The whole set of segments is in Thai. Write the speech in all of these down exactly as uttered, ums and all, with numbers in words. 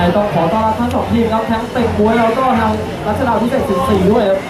ต้องขอต้อนรับทั้งสองทีมครับทั้งเต็งบ๊วยแล้วก็ทางรัชดาพิเศษสิบสี่ด้วยครับ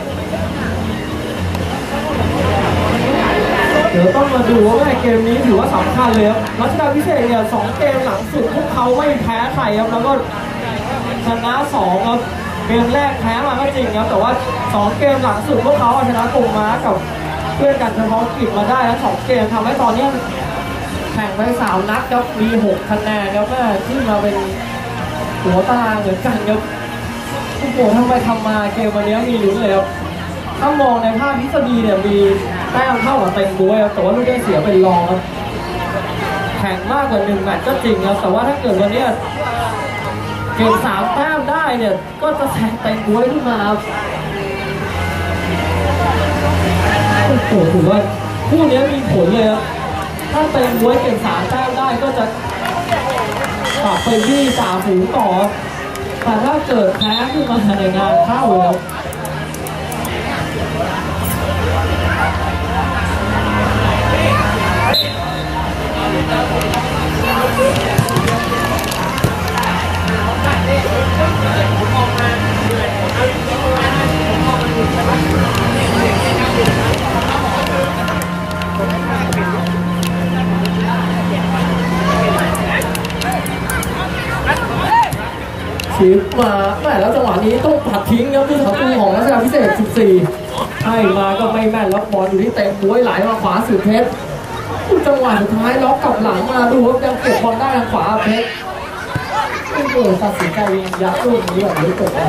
เดี๋ยวต้องมาดูว่าเกมนี้ถือว่าสำคัญเลยครับรัชดาพิเศษเนี่ยสองเกมหลังสุดพวกเขาไม่แพ้ใครครับแล้วก็ชนะสองครับเกมแรกแพ้มาก็จริงครับแต่ว่าสองเกมหลังสุดพวกเขาชนะกงม้ากับเพื่อนกันเฉพาะกิจมาได้แล้วสองเกมทำให้ตอนนี้แข่งไปสามนัดครับมีหกคะแนนครับแม่ที่มาเป็นหัวตารางเหมือนกันครับโอ้โหทำไมทำมาเกมวันนี้มีลุ้นเลยครับถ้ามองในภาพทฤษฎีเนี่ยมีแต้มเท่ากับเต็งบ๊วยครับแต่ว่าลูกได้เสียเป็นรองครับแข่งมากกว่าหนึ่งแมตช์ก็จริงครับแต่ว่าถ้าเกิดวันนี้เกมสามแต้มได้เนี่ยก็จะแซงเต็งบ๊วยขึ้นมาครับโอ้โหถือว่าคู่นี้มีผลเลยครับถ้าเต็งบ๊วยเกมสามแต้มได้ก็จะกลับไปที่จ่าฝูงต่อแต่ถ้าเกิดแพ้ขึ้นมาในงานเข้าเลยชิปมาแม่แล้วจังหวะนี้ต้องปัดทิ้งครับผู้สาประตูของรัชดาพิเศษสิบสี่ให้มาก็ไม่แม่นล็อกบอลอยู่ที่เต็งบ๊วยไหลมาขวาสุดเพชรจังหวะสุดท้ายล็อกกลับหลังมาดูว่ายังเก็บบอลได้ทางขวาเพชรโอ้โหตัดสินใจยัดลูกนี้แบบนี้จบไป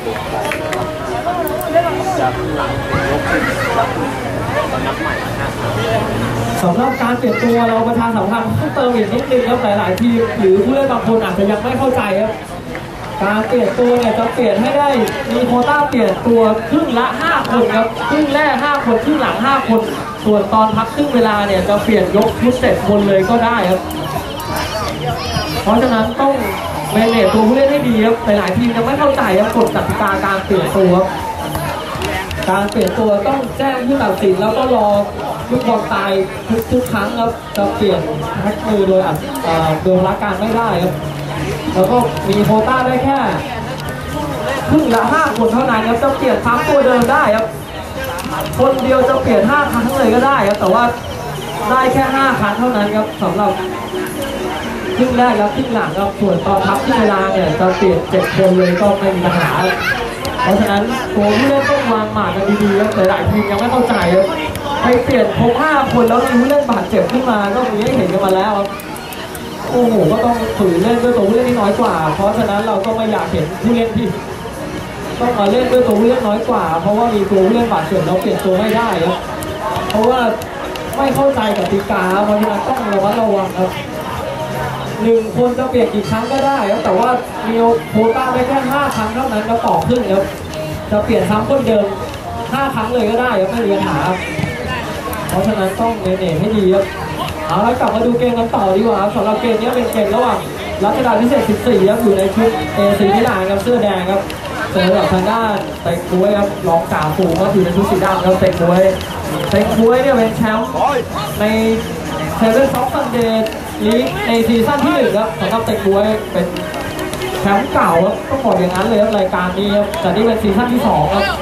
สำหรับการเปลี่ยนตัวเราประชาสัมพันธ์เพิ่มเติมอีกนิดนึงครับหลายๆทีมหรือผู้เล่นบางคนอาจจะยังไม่เข้าใจครับการเปลี่ยนตัวเนี่ยจะเปลี่ยนให้ได้มีโควต้าเปลี่ยนตัวครึ่งละห้าคนครับครึ่งแรกห้าคนครึ่งหลังห้าคนส่วนตอนพักครึ่งเวลาเนี่ยจะเปลี่ยนยกชุดเสร็จคนเลยก็ได้ครับเพราะฉะนั้นต้องเมเนจตัวผู้เล่นให้ดีครับหลายๆทีมยังไม่เข้าใจครับกฎกติกาการเปลี่ยนตัวการเปลี่ยนตัวต้องแจ้งผู้ตัดสินแล้วก็รอลูกบอลตายทุกทุกครั้งครับจะเปลี่ยนแท็กมือโดยอัดโดยละการไม่ได้ครับแล้วก็มีโควต้าได้แค่ครึ่งละห้าคนเท่านั้นครับจะเปลี่ยนทั้งตัวเดิมได้ครับคนเดียวจะเปลี่ยนห้าครั้งเลยก็ได้ครับแต่ว่าได้แค่ห้าครั้งเท่านั้นครับสำหรับครึ่งแรกและครึ่งหลังครับส่วนตอนพักที่เวลาเนี่ยจะเปลี่ยนเจ็ดคนเลยก็ไม่มีปัญหาเพราะฉะนั้นตัวผู้เล่นต้องวางหมากกันดีๆครับหลายๆทีมยังไม่เข้าใจครับไปเปลี่ยนครบห้าคนแล้วมีผู้เล่นบาดเจ็บขึ้นมาก็มีให้เห็นกันมาแล้วครับโอ้โหก็ต้องฝืนเล่นด้วยตัวผู้เล่นที่น้อยกว่าเพราะฉะนั้นเราก็ไม่อยากเห็นผู้เล่นที่ต้องมาเล่นด้วยตัวผู้เล่นน้อยกว่าเพราะว่ามีตัวผู้เล่นบาดเจ็บเราเปลี่ยนตัวไม่ได้ครับเพราะว่าไม่เข้าใจกติกาเพราะฉะนั้นต้องระมัดระวังครับหนึ่งคนจะเปลี่ยนกี่ครั้งก็ได้ครับแต่ว่ามีโควต้าได้แค่ห้าครั้งเท่านั้นก็ต่อครึ่งครับจะเปลี่ยนซ้ำคนเดิมห้าครั้งเลยก็ได้ครับไม่มีปัญหาเพราะฉะนั้นต้องเมเนจให้ดีครับเอาแล้วกลับมาดูเกมกันต่อดีกว่าสำหรับเกมนี้เป็นเกมระหว่างรัชดาพิเศษสิบสี่ครับอยู่ในชุดเอสีนิลานครับเสื้อแดงครับเจอกับทางด้านเต็งบ๊วยครับรองจ่าฝูงก็อยู่ในชุดสีดำครับเต็งบ๊วยเต็งบ๊วยเนี่ยเป็นแชมป์ในเซเว่นซ็อกซันเดย์ลีกในซีซั่นที่หนึ่งครับสำหรับเต็งบ๊วยเป็นแชมป์เก่าครับต้องบอกอย่างนั้นเลยครับรายการนี้ครับแต่นี่เป็นซีซั่นที่สองครับ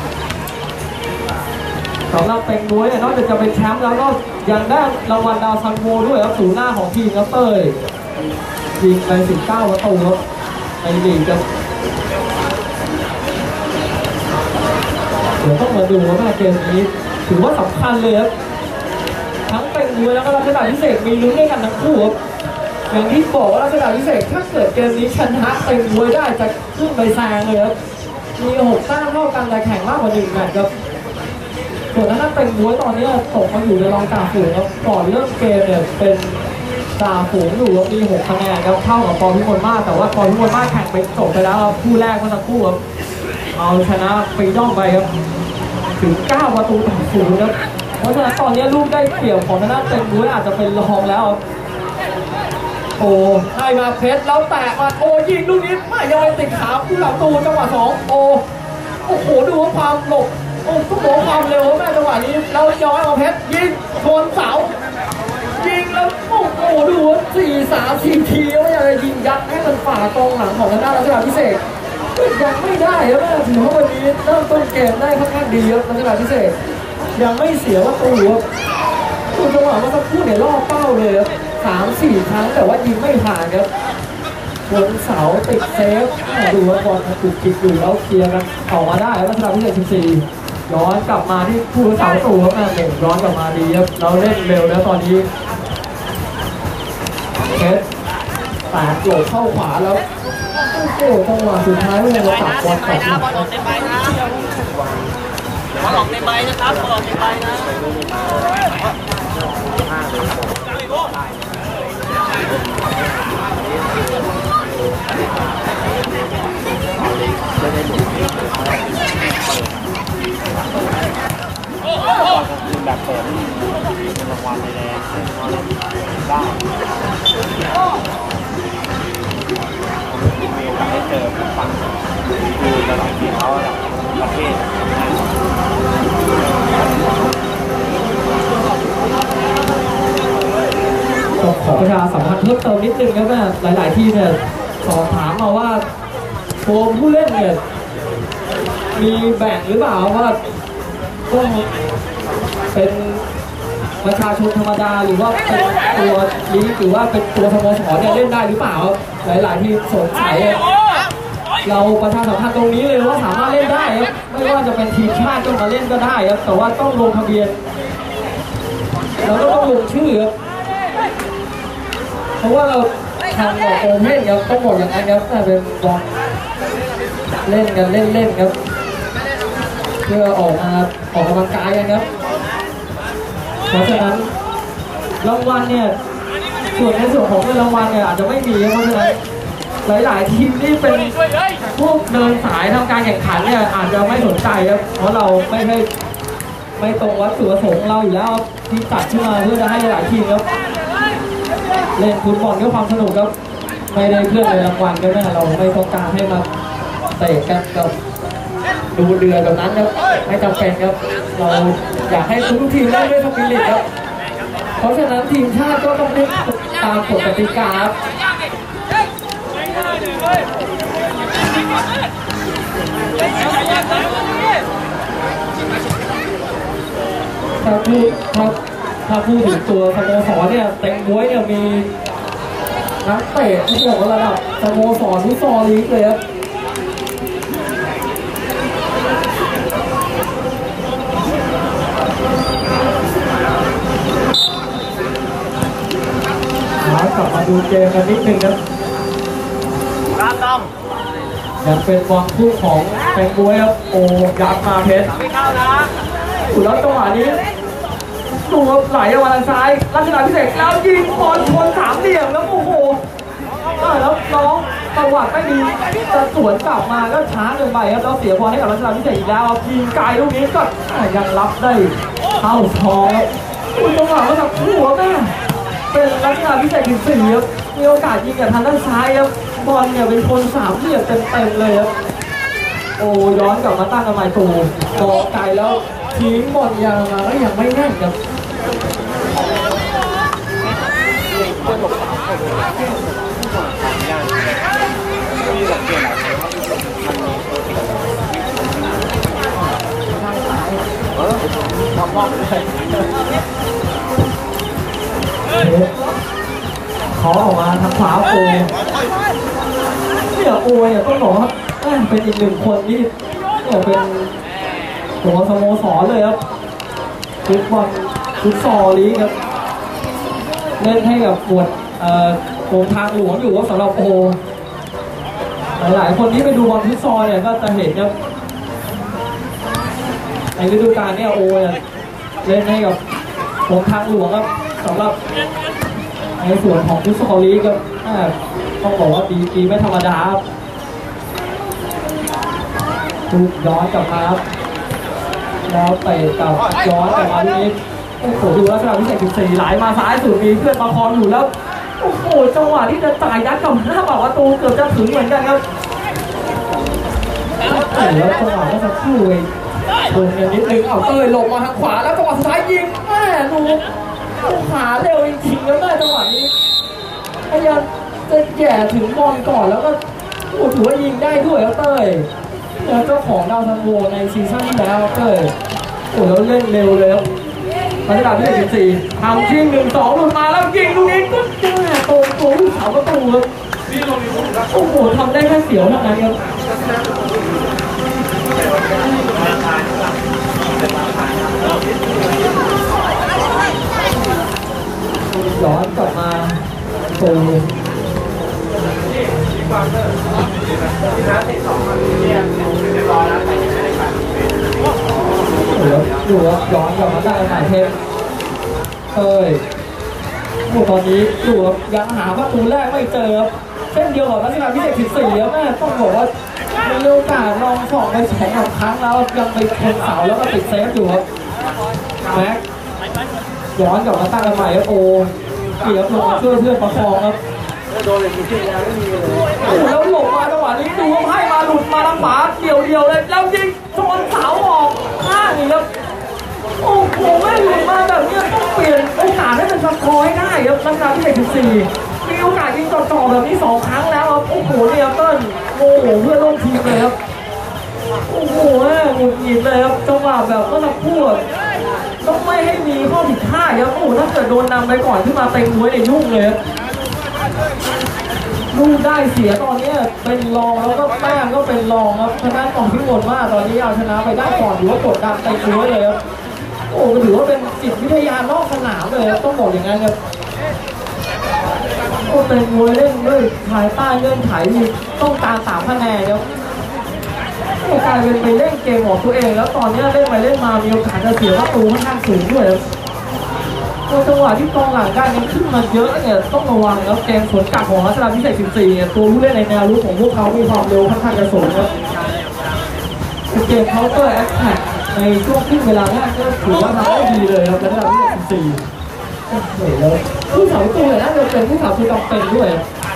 สำหรับเต็งบ๊วยเนี่ยนอกจากจะเป็นแชมป์แล้วก็ยังได้รางวัลดาวซันโวด้วยครับศูนย์หน้าของทีมครับเต้ยยิงไปสิบเก้าประตูครับในลีกครับเดี๋ยวต้องมาดูว่าเกมนี้ถือว่าสำคัญเลยครับทั้งเต็งบ๊วยแล้วก็รัชดาพิเศษมีลุ้นด้วยกันทั้งคู่ครับอย่างที่บอกว่ารัชดาพิเศษถ้าเกิดเกมนี้ชนะเต็งบ๊วยได้จะขึ้นไปแซงเลยครับมีหกแต้มเท่ากันแต่แข่งมากกว่าหนึ่งแมตช์ครับส่วนนั้นเต็งบ๊วยตอนนี้ตกมาอยู่ในรองจ่าฝูงครับก่อนเริ่มเกมเนี่ยเป็นจ่าฝูงอยู่มีหกคะแนนครับเท่ากับปอพิมลมาศแต่ว่าปอพิมลมาศแข่งไปจบไปแล้วครับคู่แรกเมื่อสักครู่ครับเอาชนะฟรีดอมไปครับถึงเก้าประตูต่อศูนย์ครับเพราะฉะนั้นตอนนี้ลูกได้เปรียบของทางด้านเต็งบ๊วยอาจจะเป็นรองแล้วโอ้ให้มาเพชรแล้วแตะมาโอ้ยิงลูกนี้ไม่ยังไม่ติดขาผู้หลังตูจังหวะสองโอ้โอ้โหดูว่าความหลบโอ้ต้องบอกความเร็วแม่จังหวะนี้แล้วย้อยมาเพชรยิงชนเสายิงแล้วครับโอ้โหดูว่าสี่สามสี่ทีแล้วยังยิงยัดให้มันฝ่ากองหลังของทางด้านรัชดาพิเศษยังไม่ได้ครับถือว่าวันนี้เริ่มต้นเกมได้ค่อนข้างดีครับรัชดาพิเศษยังไม่เสียประตูครับดูจังหวะเมื่อสักครู่เนี่ยล่อเป้าเลยครับสามสี่ครั้งแต่ว่ายิงไม่ผ่านครับบนเสาติดเซฟดูว่าบอลถูกจิกอยู่แล้วเคลียร์กันออกมาได้รัชดาพิเศษสิบสี่ย้อนกลับมาที่ผู้รักษาประตูครับแม่หนึ่งย้อนกลับมาดีครับเราเล่นเร็วแล้วตอนนี้เคสแตกโหลดเข้าขวาแล้วโอ้โหจังหวะสุดท้ายเลยเราตัดบอลกลับมาบอลออกเต็มใบนะบอลออกเต็มใบนะครับบอลออกเต็มใบนะแบบเปิดเป็นรางวัลในแดงได้มีโอกาสได้เจอฟังดูระดับที่เขาระดับประเทศขอประชาสัมพันธ์เพิ่มเติมนิดนึงครับว่าหลายๆที่เนี่ยสอบถามมาว่าตัวผู้เล่นเนี่ยมีแบ่งหรือเปล่าว่าต้องเป็นประชาชนธรรมดาหรือว่าเป็นตัวลีกหรือว่าเป็นตัวสโมสรเนี่ยเล่นได้หรือเปล่าหลายๆที่สงสัยเราประชาสัมพันธ์ตรงนี้เลยว่าสามารถเล่นได้ครับไม่ว่าจะเป็นทีมชาติก็มาเล่นก็ได้ครับแต่ว่าต้องลงทะเบียนแล้วก็ต้องลงชื่อครับเพราะว่าเราทำออกโอเพ่นครับต้องบอกอย่างนั้นครับแต่เป็นบอลเล่นกันเล่นเล่นครับเพื่อออกมาออกกำลังกายกันครับเพราะฉะนั้นรางวัลเนี่ยส่วนในส่วนของเงินรางวัลเนี่ยอาจจะไม่มีเพราะฉะนั้นหลายๆทีมที่เป็นพวกเดินสายทำการแข่งขันเนี่ยอาจจะไม่สนใจครับเพราะเราไม่ใช่ไม่ตรงวัตถุประสงค์เราอยู่แล้วที่จัดขึ้นมาเพื่อจะให้หลายทีมครับเล่นฟุตบอลด้วยความสนุกครับไม่ได้เพื่อในรางวัลก็ได้เราไม่ต้องการให้มาเตะกันกับดูเดือดแบบนั้นครับไม่จำเป็นครับเราอยากให้ทุกทีมได้ด้วยสปิริตครับเพราะฉะนั้นทีมชาติก็ต้องเล่นตามกฎกติกาครับถ้าพูดถ้าถ้าพูดถึงตัวสโมสรเนี่ยเต็งบ๊วยเนี่ยมีนักเตะที่บอกว่าระดับสโมสรฟุตซอลลีกเลยครับกลับมาดูเกมกันนิดนึงครับร้านดำยังเป็นบอลคู่ของแตงบ๊วยครับโอ้ยัดมาเพชรไม่เข้านะสุดแล้วจังหวะนี้ดูครับไหลมาทางซ้ายรัชดาพิเศษแล้วยิงบอลชนสามเหลี่ยมแล้วโอ้โหแล้วน้องจังหวะไม่ดีจะสวนกลับมาก็ช้าเกินไปครับแล้วเสียบอลให้กับรัชดาพิเศษอีกแล้วยิงไกลลูกนี้ก็ยังรับได้เข้าท้องคุณจังหวะว่าแบบหัวแม่เป็นรัชดาพิเศษถึงสี่ครับมีโอกาสยิงกับทางด้านซ้ายครับบอลเนี่ยเป็นคนสามเหลี่ยมเต็มๆเลยครับโอ้ย้อนกลับมาตั้งทำไมตูมองไกลแล้วทิ้งบอลยาวมาก็ยังไม่แน่นครับเออทำมอบเลยเขาออกมาทางขวาโอ้เนี่ยโอ้เนี่ยต้องบอกว่าเป็นอีกหนึ่งคนที่เนี่ยเป็นตัวสโมสรเลยครับฟุตบอลฟุตซอลลีกครับเล่นให้กับปวดเอ่อโงทางหลวงอยู่ว่าสำหรับโอหลายๆคนที่ไปดูบอลฟุตซอลเนี่ยก็จะเห็นครับในฤดูกาลเนี่ยโอเนี่ยเล่นให้กับโงทางหลวงครับสำหรับในส่วนของฟุตซอลลีกครับต้องบอกว่าดีดีไม่ธรรมดาครับถูกย้อนกลับมาครับแล้วเตะกับย้อนกลับมาทีนี้โอ้โหดูลักษณะพิเศษสิบสี่ไหลมาซ้ายสุดมีเพื่อนประคองอยู่แล้วโอ้โหจังหวะที่จะจ่ายยัดกับหน้าปากประตูเกือบจะถึงเหมือนกันครับโอ้โหแล้วจังหวะก็จะคู่เลยโดนอย่างนิดนึงเอาเตยหลบมาทางขวาแล้วจังหวะสุดท้ายยิงแม่ดูขาเร็วจริงๆแล้วแม่จังหวะนี้พยายามจะแย่ถึงบอลก่อนแล้วก็โอ้ถือว่ายิงได้ด้วยครับเต้ยแล้วเจ้าของดาวซันโวในซีซั่นที่แล้วเต้ยโอ้แล้วเล่นเร็วเลยครับพัฒนาที่สิบสี่ทำชิงหนึ่งสองหลุดมาแล้วยิงลูกนี้ก็แม่โตโตลูกสาวประตูครับโอ้โหทำได้แค่เสียวเท่านั้นครับย้อนกลับมาโตดูว่าย้อนกลับมาได้หมายเทปเอ้ยโอ้ตอนนี้ดูว่ายังหาประตูแรกไม่เจอครับเช่นเดียวกับรัชกาลพิเศษสิบสี่แล้วแม่ต้องบอกว่ามีโอกาสลองสองไปสองสามครั้งแล้วยังไปชนเสาแล้วก็ติดเซฟอยู่ครับแม็กย้อนกลับมาตั้งกันใหม่ครับโอ้เกียร์ลงมาช่วยเพื่อนประคองครับโดนเลยจริงๆแล้วไม่มีเลยแล้วหลบมาจังหวะนี้ดูว่าให้มาหลุดมาทางขวาเดี่ยวเดียวเลยแล้วยิงชนเสาออกข้างนี่ครับโอ้โหไม่หลุดมาแบบนี้ต้องเปลี่ยนโอกาสให้เป็นสกอร์ให้ได้ครับรัชกาลที่สิบสี่มีโอกาสยิงต่อๆแบบนี้สองครั้งแล้วครับโอ้โหเนี่ยเติ้ลโอ้โหเพื่อนร่วมทีมเลยครับโอ้โหหงุดหงิดเลยครับจังหวะแบบเมื่อสักครู่ต้องไม่ให้มีข้อผิดพลาดครับโอ้โหถ้าเกิดโดนนำไปก่อนขึ้นมาเต็งมวยในยุ่งเลยครับลูกได้เสียตอนนี้เป็นรองแล้วก็แต้มก็เป็นรองครับชนะกองพิมลมากตอนนี้เอาชนะไปได้ก่อนถือว่ากดดันเต็งมวยเลยครับโอ้ถือว่าเป็นจิตวิทยานอกสนามเลยครับต้องบอกอย่างนั้นครับโอ้เต็งมวยเล่นด้วยภายใต้เงื่อนไขต้องการสามคะแนนครับกลายเป็นไปเล่นเกมของตัวเองแล้วตอนนี้เล่นไปเล่นมามีโอกาสจะเสียประตูค่อนข้างสูงด้วยครับจังหวะที่กองหลังได้เงินขึ้นมาเยอะเนี่ยต้องระวังแล้วเกมสวนกลับของรัชดาพิเศษสิบสี่เนี่ยตัวผู้เล่นในแนวรุกของพวกเขามีความเร็วค่อนข้างจะสูงครับเกมเคาน์เตอร์แอคแท็กในช่วงครึ่งเวลาแรกก็ถือว่าทำได้ดีเลยครับรัชดาพิเศษสิบสี่โอ้โหแล้วผู้สาวตัวเนี่ยน่าจะเป็นผู้สาวตัวจำเป็นด้วย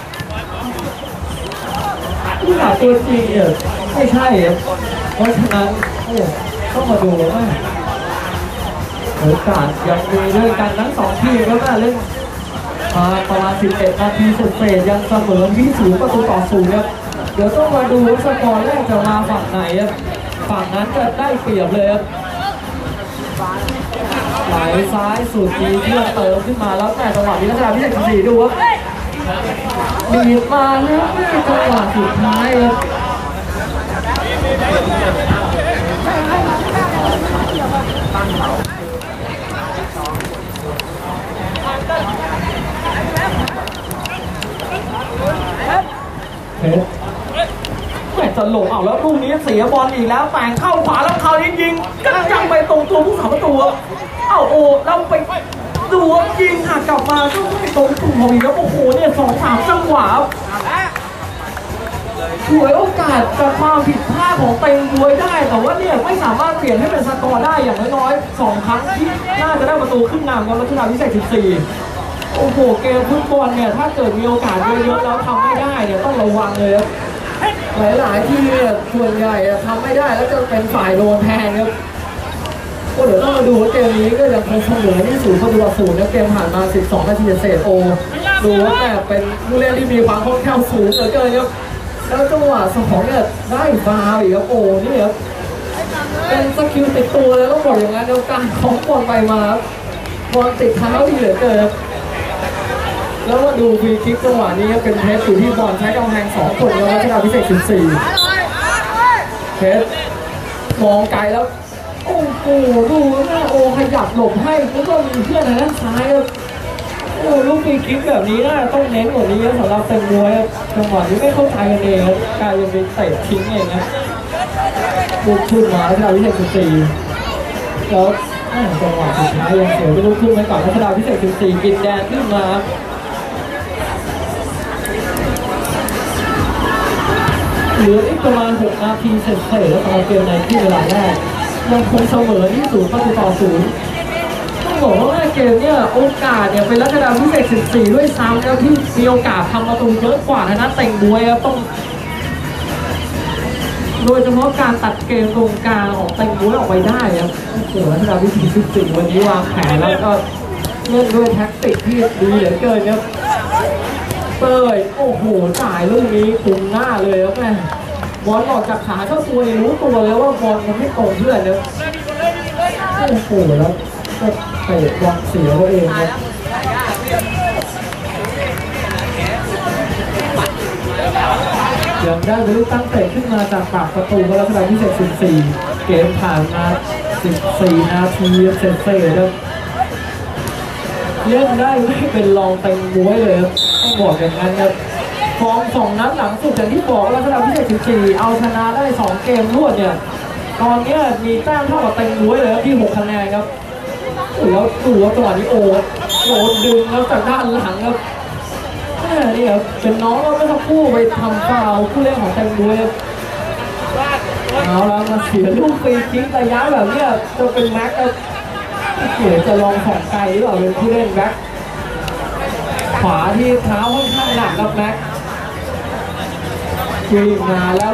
ผู้สาวตัวจริงเนี่ยไม่ใช่ครับเพราะฉะนั้นต้องมาดูว่าโอกาสยังมีด้วยกันทั้งสองทีมแล้วก็เล่นมาประมาณสิบเอ็ดนาทีเศษยังเสมอที่ศูนย์ประตูต่อศูนย์ครับเดี๋ยวต้องมาดูว่าสกอร์แรกจะมาฝั่งไหนครับฝั่งนั้นจะได้เปรียบเลยครับไหลซ้ายสุดทีเพื่อเติมขึ้นมาแล้วแต่จังหวะนี้รัชดาพิเศษสิบสี่ดูครับบีบมาแล้วจังหวะสุดท้ายครับเพชรแม่จะหลงเอาแล้วลูกนี้เสียบอลอีกแล้วแต่งเข้าขวาแล้วคราวนี้ยิงก็ยังไปตรงตัวผู้สาประตูเอ้าโอ้เราไปดูว่ายิงหักกลับมาก็ไม่ตรงตัวอีกแล้วโอ้โหเนี่ยสองสามจังหวะถวยโอกาสจากความผิดพลาดของเต็งมวยได้แต่ว่าเนี่ยไม่สามารถเปลี่ยนให้เป็นสกอร์ได้อย่างน้อยๆสองครั้งที่น่าจะได้ประตูขึ้นนำกับรัชดาพิเศษสิบสี่โอ้โหเกมฟุตบอลเนี่ยถ้าเกิดมีโอกาสเยอะๆแล้วทำไม่ได้เนี่ยต้องระวังเลยครับหลายๆที่ส่วนใหญ่ทำไม่ได้แล้วจะเป็นฝ่ายโดนแทนครับก็เดี๋ยวต้องมาดูว่าเกมนี้ก็ยังคงเสมอที่ศูนย์ประตูต่อศูนย์นะเกมผ่านมาสิบสองนาทีเศษโอดูว่าแบบเป็นผู้เล่นที่มีความคล่องแคล่วสูงเหลือเกินครับแล้วจังหวะสองเนี่ยได้ฟาวอีกครับโอ้นี่ครับเป็นสกิลติดตัวแล้วต้องบอกอย่างนั้นเดียวกันของบอลไปมาบอลติดเท้าที่เหลือเกินแล้วมาดูฟรีคิกจังหวะนี้เป็นเพชรอยู่ที่บอลใช้กำแพงสองคนแล้วรัชดาพิเศษสิบสี่เพชรมองไกลแล้วโอ้โหดูหน้าโอขยับหลบให้แล้วก็มีเพื่อนทางด้านซ้ายครับโอ้ลูกฟรีคิกแบบนี้น่าต้องเน้นกว่านี้สำหรับเต็งมวยจังหวะนี้ไม่เข้าใจกันเองกลายเป็นเตะทิ้งเองนะลูกทุ่นมารัชดาพิเศษสิบสี่แล้วจังหวะสุดท้ายยังเสียไปลูกทุ่นไปก่อนรัชดาพิเศษสิบสี่กินแดนขึ้นมาเหลืออีกประมาณหกนาทีเสร็จเสร็จแล้วตอนเกมในที่เวลาแรกยังคงเสมอที่ศูนย์ประตูต่อศูนย์ต้องบอกว่าเกมเนี่ยโอกาสเนี่ยเป็นรัชดาพิเศษสิบสี่ด้วยซ้ำแล้วที่มีโอกาสทำประตูเยอะกว่านะเต็งมวยครับต้องโดยเฉพาะการตัดเกมตรงกลางของเต็งมวยออกไปได้ครับโอ้โหรัชดาพิเศษสิบสี่วันนี้วางแผนแล้วก็เล่นด้วยแท็กติกที่ดีเหลือเกินครับเต้ยโอ้โหจ่ายลูกนี้คุมหน้าเลยครับแม่บอลออกจากขาเจ้าตัวนี่รู้ตัวแล้วว่าบอลมันไม่ตรงเพื่อนนะโอ้โหแล้วก็เตะบอลเสียตัวเองครับยังได้บรรลุตั้งเตะขึ้นมาจากปากประตูก็แล้วนาทีที่สิบสี่เกมผ่านมาสิบสี่นาทีเสร็จเสร็จครับเล่นได้ไม่เป็นรองเต็มม้วยเลยครับต้องบอกอย่างนั้นครับฟอร์มสองนัดหลังสุดอย่างที่บอกแล้วนาทีที่สิบสี่เอาชนะได้สองเกมรวดเนี่ยตอนนี้มีแต้มเท่ากับเต็มม้วยเลยครับที่หกคะแนนครับแล้วดูว่าจังหวะนี้โอ้โหดึงแล้วจากด้านหลังครับนี่ครับเป็นน้องเราไม่ต้องคู่ไปทำฟาวผู้เล่นของเต็มม้วยเอาแล้วมาเสียลูกฟรีคิกระยะแบบนี้จะเป็นแม็กครับเดี๋ยวจะลองของไกลหรือเปล่าเป็นผู้เล่นแบ็คขวาที่เท้าค่อนข้างหนักครับแม็กวิ่งมาแล้ว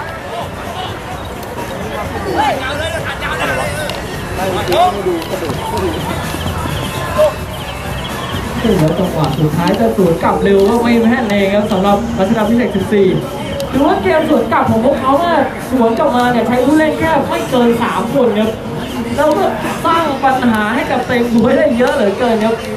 ถึงแล้วจังหวะสุดท้ายจะสวนกลับเร็วก็ไม่แม่นเองครับสำหรับรัชดาพิเศษสิบสี่ถือว่าเกมสวนกลับของพวกเขาเนี่ยสวนกลับมาเนี่ยใช้ผู้เล่นแค่ไม่เกินสามคนครับแล้วก็สร้างปัญหาให้กับเต็งดูได้เยอะเหลือเกินครับ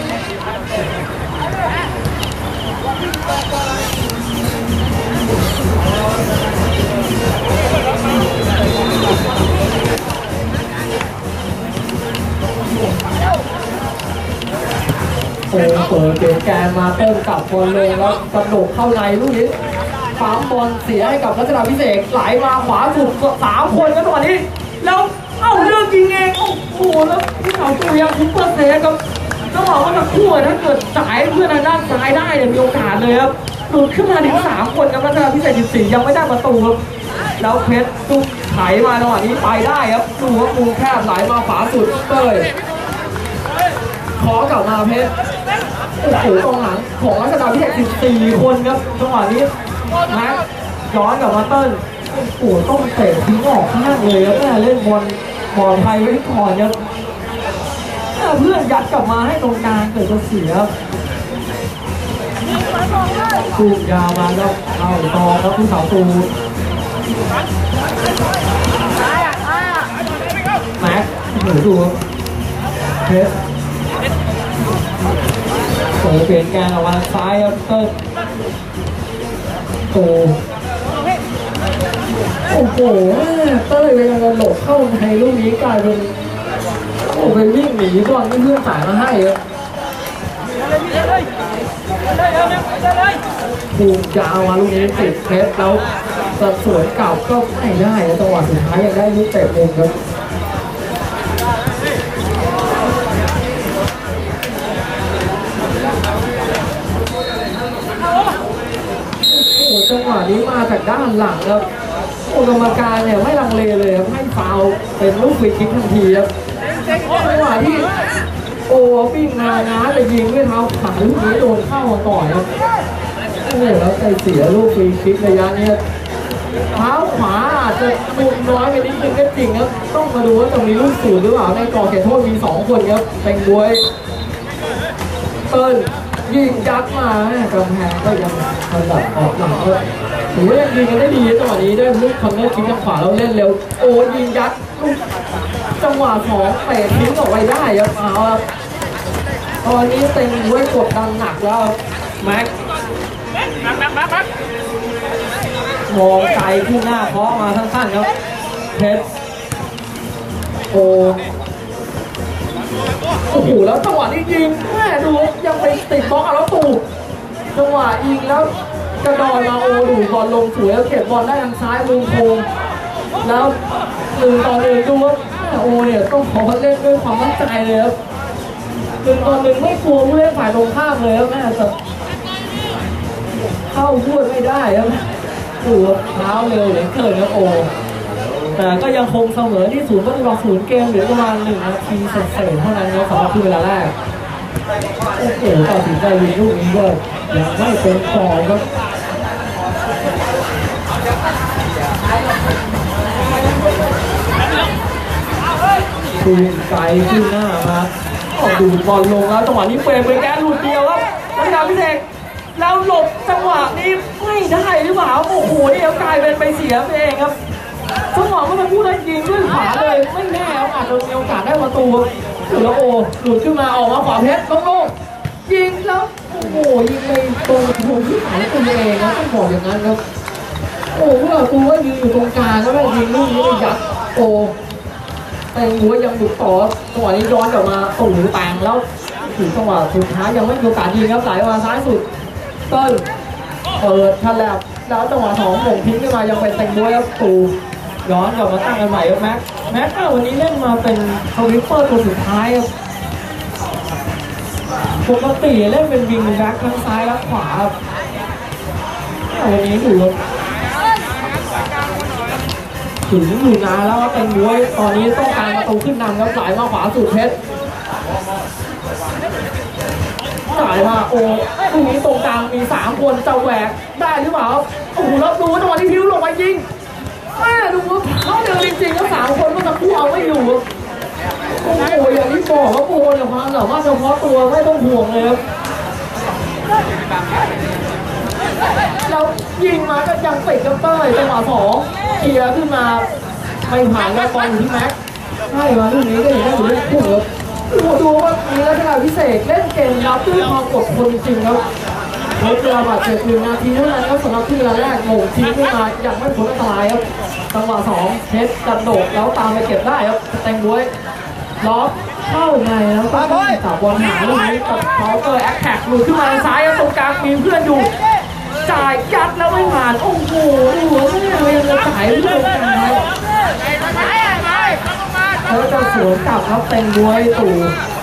โอ้เปิดเกมแกนมาเติมกลับบอลเลยแล้วกระโดดเข้าในลูกนี้ปั๊มบอลเสียให้กับรัชดาพิเศษไหลมาขวาสุดสามคนครับตอนนี้แล้วเอ้าเลือกยิงเองโอ้โหแล้วพี่เขาตัวยังซุปเปอร์เซฟครับต้องบอกว่าทั้งคู่ถ้าเกิดจ่ายเพื่อนทางด้านซ้ายได้เนี่ยมีโอกาสเลยครับหลุดขึ้นมาถึงสามคนครับรัชดาพิเศษสิบสี่ยังไม่ได้ประตูครับแล้วเพชรตุ้มไถมาจังหวะนี้ไปได้ครับดูว่ามุมแคบไหลมาขวาสุดเต้ยขอกลับมาเพชรโอ้โหกองหลังของรัชดาพิเศษสิบสี่คนครับจังหวะนี้แม็กย้อนกลับมาเติ้ลโอ้โหต้องเตะทิ้งออกข้างเลยครับแม่เล่นบอลบอลไทยไว้ก่อนครับเพื่อนยัดกลับมาให้ตรงกลางเกิดจะเสียตูดยาวมาแล้วเอาต่อครับผู้สาวตูแม็กหนูดูเพชรโอ้เปลี่ยนแกนออกมาซ้ายครับเติ้ลโตโอ้โหเต้ยเป็นการหลบเข้าในลูกนี้กลายเป็นโอ้เป็นวิ่งหนีบอลที่เพื่อนสายมาให้ครับถูกยาวมาลูกนี้ติดเพชรแล้วจะสวนกลับก็ไม่ได้จังหวะสุดท้ายยังได้ลูกเตะมุมครับโอ้จังหวะนี้มาจากด้านหลังครับโอ้กรรมการเนี่ยไม่ลังเลเลยครับให้ฟาวเป็นลูกฟรีคิกทันทีครับจังหวะที่โอ้ปิ้งมานะจะยิงด้วยเท้าขวาลูกนี้โดนเข้าก่อนครับโอ้แล้วใจเสียลูกฟรีคิกระยะนี้เท้าขวาอาจจะมุมน้อยไปนิดนึงก็จริงครับต้องมาดูว่าจะมีลูกสูตรหรือเปล่าในกรอบเขตโทษมีสองคนครับเป็นบวยเติ้ลยิงยัดมากำแพงก็ยังถนัดออกหลังก็ถือว่ายังยิงกันได้ดีจังหวะนี้ได้ลูกคอนเนอร์ทิ้งทางขวาแล้วเล่นเร็วโอ้ยิงยัดลูกจังหวะสองเตะทิ้งออกไปได้ครับเอาครับตอนนี้เต็งไว้กดดันหนักแล้วแม็กมองไกลขึ้นหน้าเคาะมาสั้นๆครับเพชรโอ้โอ้โหแล้วจังหวะนี้ยิงแม่ดูยังไปติดบล็อกแล้วตูจังหวะยิงแล้วกระดอนมาโอ้ดูบอลลงสวยแล้วเก็บบอลได้ทางซ้ายมุมโค้งแล้วหนึ่งต่อหนึ่งดูว่าโอ้เนี่ยต้องขอเล่นด้วยความมั่นใจเลยครับหนึ่งต่อหนึ่งไม่กลัวผู้เล่นฝ่ายตรงข้ามเลยครับแม่จะเข้าพูดไม่ได้ครับดูเท้าเร็วเหลือเกินครับโอ้แต่ก็ยังคงเสมอที่ศูนย์ประตูต่อศูนย์เกมเหลือประมาณหนึ่งนาทีเศษๆเท่านั้นนะสำหรับที่เวลาแรกโอ้โหตัดสินใจยิงลูกนี้ก็ยังไม่เป็นต่อครับดูไกลขึ้นหน้ามาก็ดูบอลลงแล้วจังหวะนี้เฟรมไปแกนหลุดเดียวครับรัชดาพิเศษแล้วหลบจังหวะนี้ไม่ได้หรือเปล่าโอ้โหนี่กลายเป็นไปเสียเองครับจังหวะเมื่อสักครู่นั้นยิงด้วยขวาเลยไม่แน่ครับอาจจะมีโอกาสได้ประตูแล้วโอ้หลุดขึ้นมาออกมาขวาเพชรโล่งๆยิงแล้วโอ้โหยิงไปตรงหัวที่ขาตัวเองนะต้องบอกอย่างนั้นครับโอ้เมื่อตูว่ายืนอยู่ตรงกลางแล้วแม่ยิงลูกนี้ยัดโอ้แต่หัวยังบุกต่อจังหวะนี้ย้อนกลับมาโอ้โหแตงแล้วถึงจังหวะสุดท้ายยังไม่มีโอกาสยิงครับไหลมาซ้ายสุดเติ้ลเปิดทันแล้วแล้วจังหวะสองหม่งทิ้งขึ้นมายังเป็นแตงบัวแล้วตูย้อนกลับมาตั้งกันใหม่ครับแม็กแม็กก็วันนี้เล่นมาเป็นสวิปเปอร์ตัวสุดท้ายครับปกติเล่นเป็นวิงแบ็คทั้งซ้ายและขวาครับวันนี้อยู่ถึงอยู่นานแล้วครับเป็นบัวตอนนี้ต้องการประตูขึ้นนำครับสายมาขวาสุดเพชรสายมาโอ้ตรงนี้ตรงกลางมีสามคนจะแหวกได้หรือเปล่าโอ้โหแล้วดูจังหวะที่พิ้วลงมายิงแม่ดูว่าเขาเดินจริงๆแล้วสามคนก็ตะคู่เอาไม่อยู่โอ้โหอย่างที่บอกว่าโปรเนี่ยความสามารถเฉพาะตัวไม่ต้องห่วงเลยครับแล้วยิงมาก็ยังปิดกับเต้ยจังหวะสองเกียร์ขึ้นมาไม่ผ่านแล้วบอลอยู่ที่แม็กใช่มาลูกนี้ก็เห็นได้อยู่เล่นคู่ครับดูว่ามีลักษณะพิเศษเล่นเกมรับด้วยความอดทนจริงครับลดเวลาบาดเจ็บหนึ่งนาทีเท่านั้นครับสำหรับที่เวลาแรกโง่ทิ้งขึ้นมาอย่างไม่พ้นอันตรายครับจังหวะสองเพชรกระโดดแล้วตามไปเก็บได้ครับแตงบ้วยล็อกเข้าในแล้วก็จับบอลหาลูกนี้กับเขาเตอร์แอคแท็กหลุดขึ้นมาซ้ายตรงกลางมีเพื่อนอยู่จ่ายยัดแล้วไม่ผ่านโอ้โหดูไม่ยังจะจ่ายเรื่องกันครับแล้วจะสวนกลับครับแตงบ้วยตู่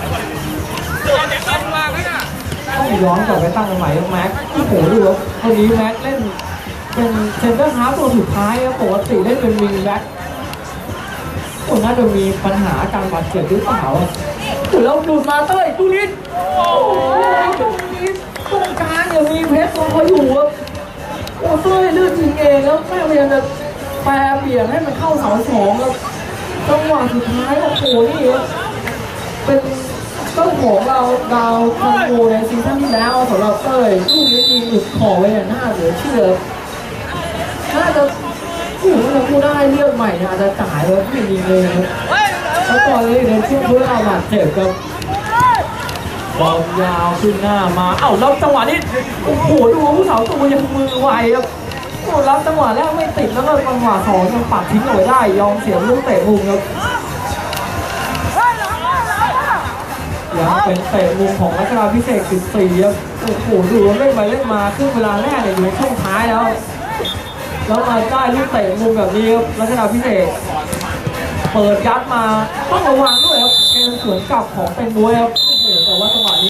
ต้องย้อนกลับไปตั้งใหม่แม็กโอ้โหดูครับวันนี้แม็กเล่นเป็นเซนเตอร์ฮาร์ฟตัวสุดท้ายครับปกติเล่นเป็นวิงแบ็คโอ้น่าจะมีปัญหาการบาดเจ็บหรือเปล่าถือแล้วดูดมาเต้ยดูนิดโอ้ยตรงนี้ตรงกลางยังมีเพชรตัวเขาอยู่ครับโอ้เต้ยเลือดจริงเองแล้วแม่พยายามจะแปรเปลี่ยนให้มันเข้าเสาสองครับจังหวะสุดท้ายโอ้โหนี่ครับเป็นต้นของเราดาวคอนโกในซีซั่นที่แล้วสำหรับเต้ยลูกนี้ยิงหลุดขอไว้อย่างน่าเหลือเชื่อน่าจะผู้เราผู้ได้เลือกใหม่อาจจะจ่ายแล้วไม่ยิงเลยครับแล้วก่อนเลยในช่วงพื้นเราบาดเจ็บครับบอลยาวขึ้นหน้ามาเอ้าแล้วจังหวะนี้โอ้โหดูผู้สาวตัวยังมือไวครับโอ้รับจังหวะแรกไม่ติดแล้วก็จังหวะสองยังปัดทิ้งเอาไว้ได้ยอมเสียลูกเตะมุมครับยังเป็นเตะมุมของรัชดาพิเศษสิบสี่ครับโอ้โหดูเล่นไปเล่นมาครึ่งเวลาแรกเนี่ยอยู่ในช่วงท้ายแล้วแล้วมาได้ลูกเตะมุมแบบนี้ครับรัชดาพิเศษเปิดยัดมาต้องระวังด้วยครับเกมสวนกลับของเป็นด้วยครับโอ้โหแต่ว่าจังหวะนี้